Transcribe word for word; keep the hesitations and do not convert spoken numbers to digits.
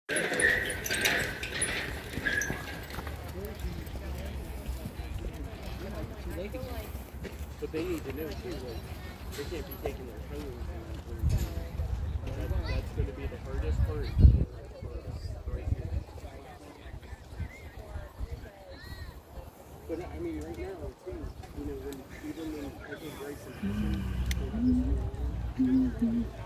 But they need to know too, like, they can't be taking their toes. That, that's going to be the hardest part. Right here. But I mean, right now, too, you know, when even when I think Bryson fishing,